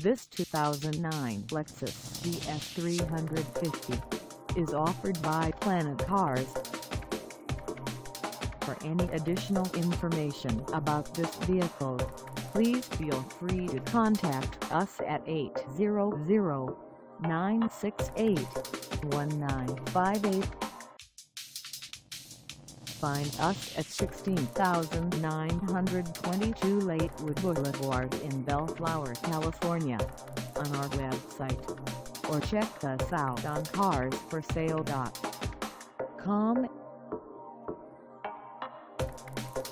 This 2009 Lexus ES 350 is offered by Planet Cars. For any additional information about this vehicle, please feel free to contact us at 800-968-1958. Find us at 16922 Lakewood Boulevard in Bellflower, California, on our website, or check us out on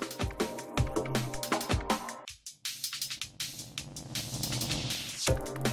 carsforsale.com.